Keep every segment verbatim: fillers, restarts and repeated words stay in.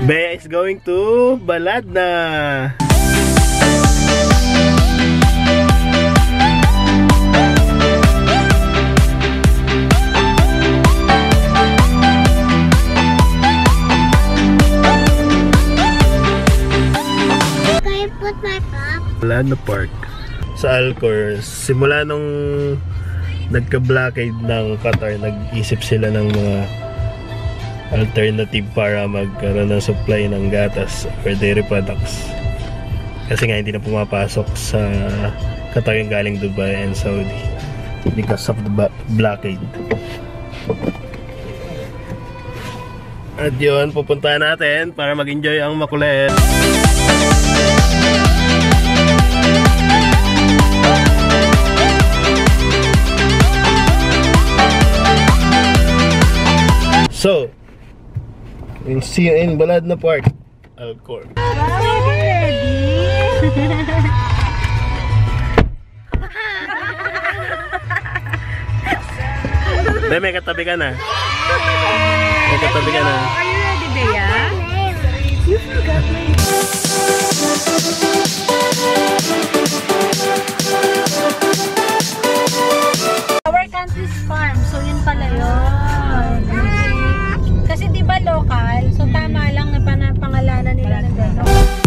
Bea is going to Baladna. Baladna Park sa ALKHOR. Simula nung nagka-blockade ng Qatar, nag-isip sila ng mga alternative para magkaroon ng supply ng gatas or dairy products. Kasi nga hindi na pumapasok sa Qatar yung galing Dubai and Saudi because of the blockade. At yun, pupuntahan natin para mag-enjoy ang makulit. So, we'll see you in Baladna Park, ALKHOR. Be, may katabi ka na. May katabi ka na. Are you ready, Bea? You forgot my name. Our country's farm, so yun pala yun. Kasi di ba local, so tama lang na pangalanan nila ng gano'n.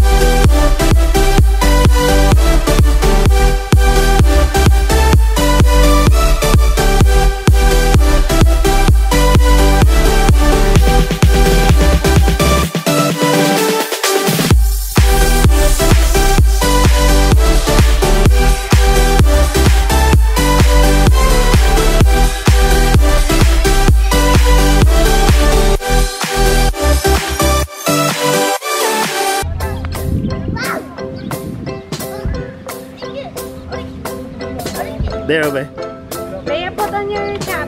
There, Be. Bea, put on your cap.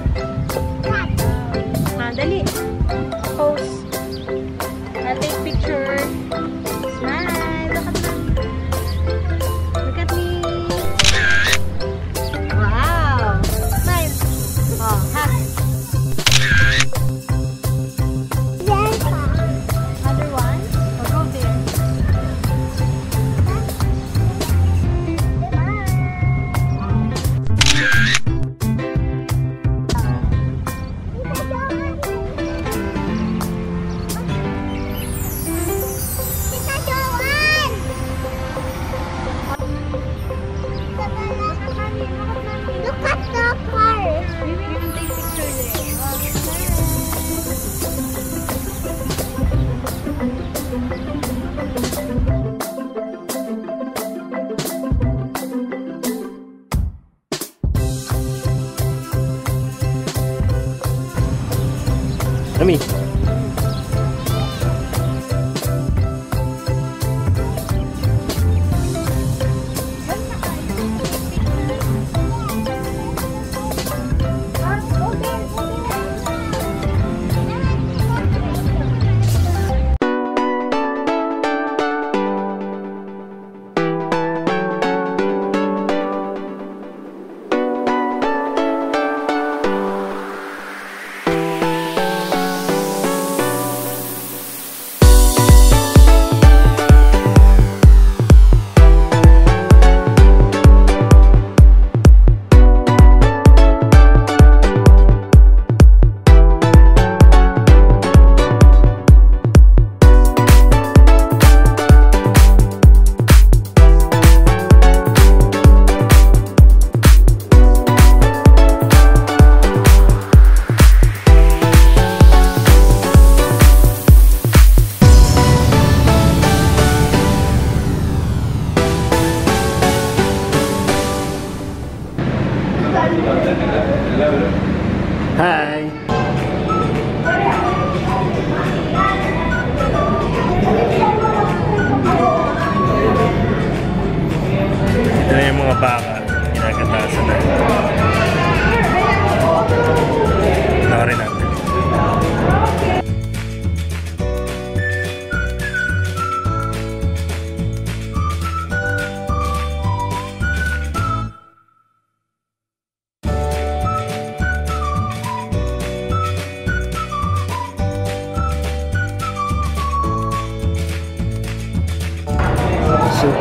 Ah, dali. Pose. I'll take picture. Smile. Look at me. Look at me. Wow. Smile. Oh, happy. Other one. Or go there. Shami.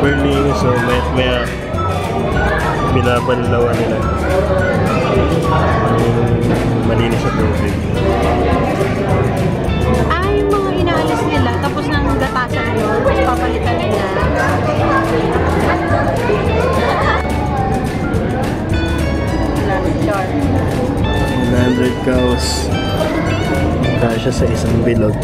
Burning, so may maya binabanlawan nila yung malinis sa tubig. Ah, yung mga inaalis nila tapos nang gatasan yun, tapos papalitan nila. one hundred cows kasya sa isang bilog.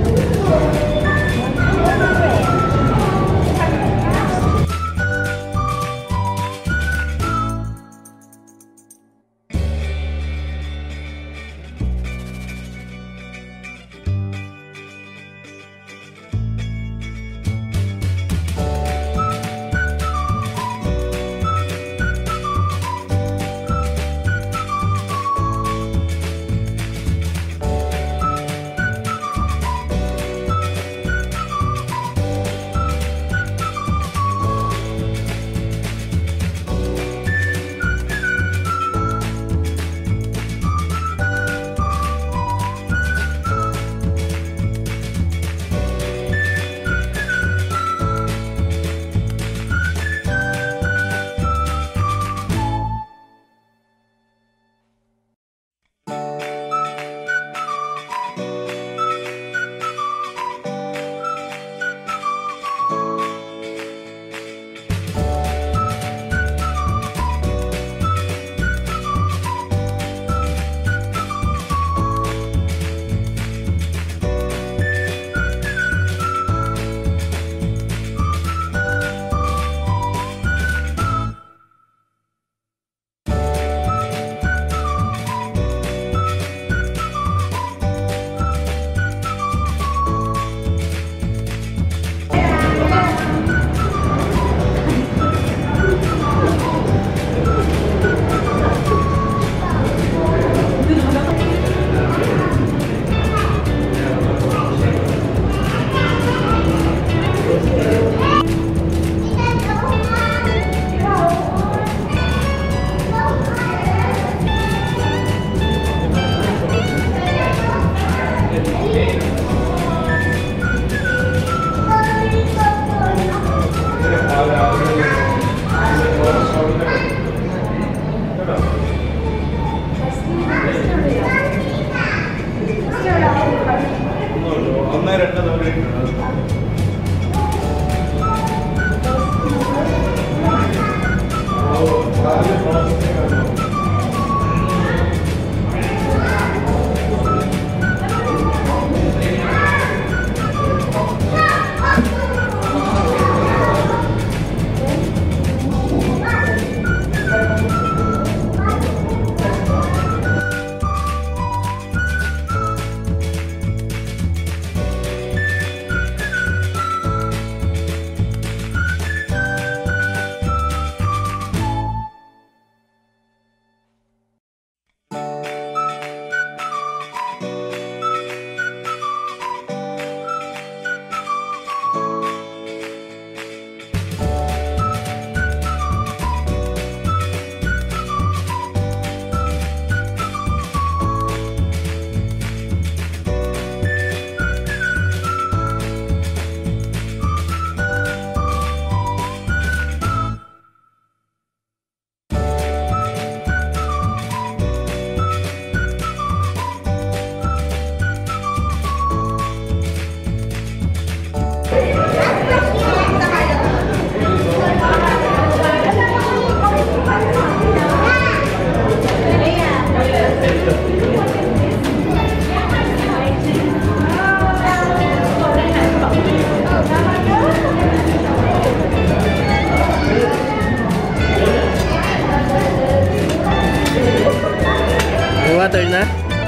Water na?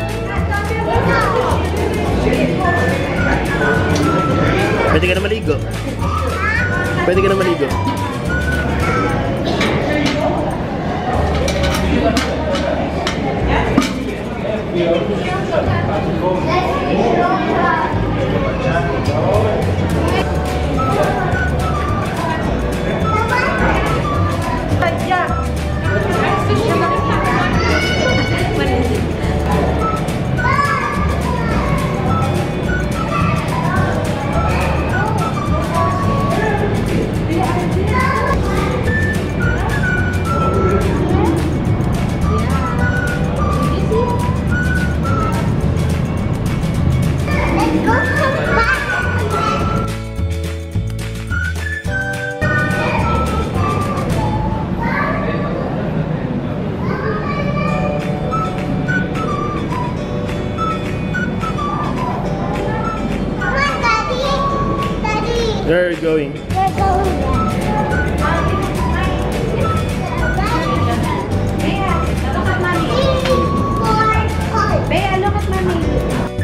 Pwede ka na maligo. Pwede ka na maligo. Yeah. Where are you going? We're going there. Bea, look at mommy.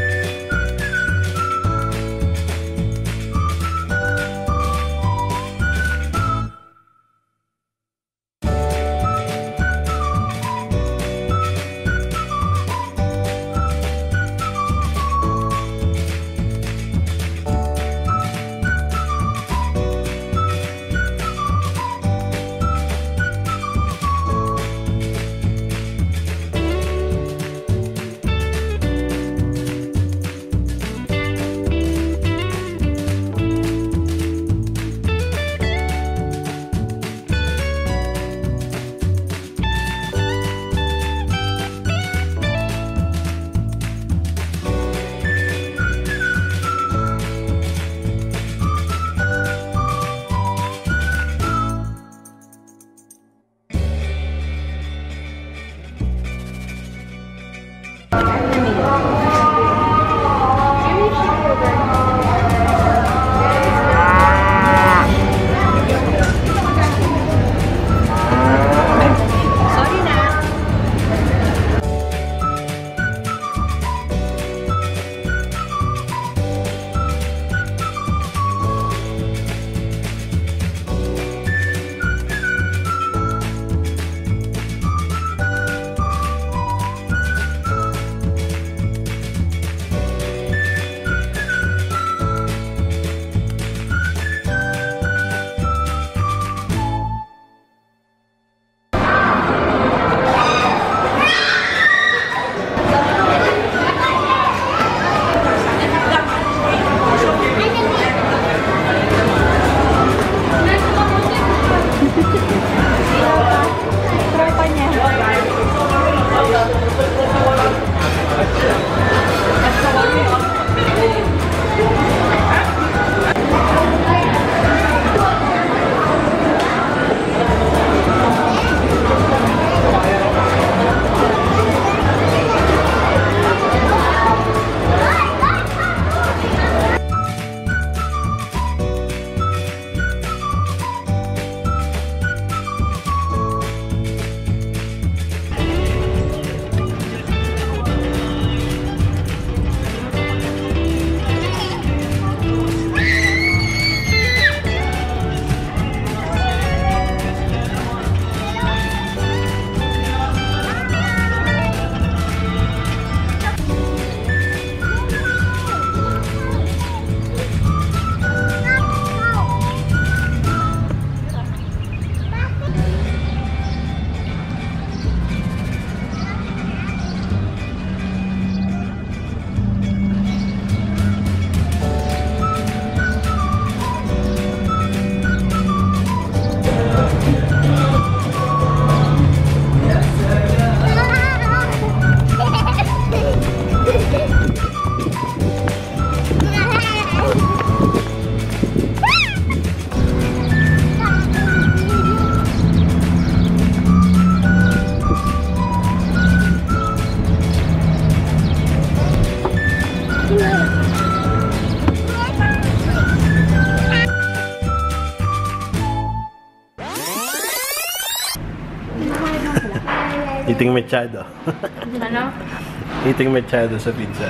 Eating machado. Ano? Eating machado sa pizza.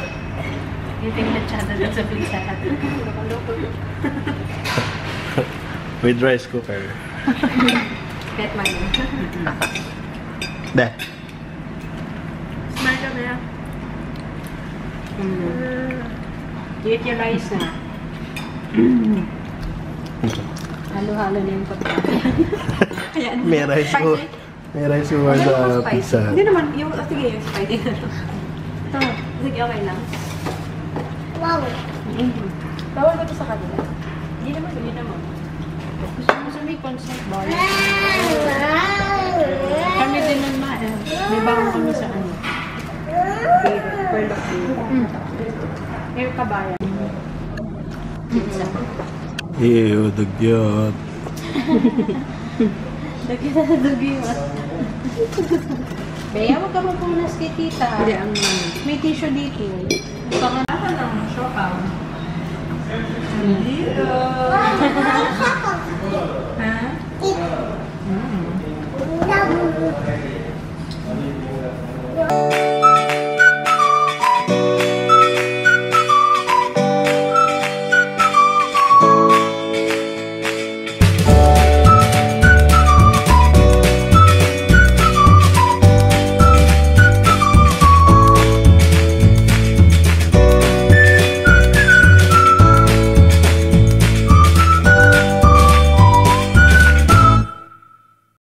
Eating machado dun sa pizza. With rice cooker. Get money. Dah. Smart ka na. Mm. Eat your rice na. Halo-halo na yung pagkain. May rice ko. May rice ko sa pizza. Hindi naman, yung, oh, sige, yung spicy na ito. Ito, sige, okay lang. Wow. Mm-hmm. Bawal ko ito sa kanila. Hindi naman, hindi naman. Gusto mo sa may concert ball. Kami din nun ma, eh. May bawang kami sa ano. Pearl of Pearl. Air kabayan. Pizza. Ew, dugyot. Dugyot na dugyot. Bea, huwag ka mapunas kay tita. Hindi, ang may tissue dito. Pangalan ng shokaw. Dito.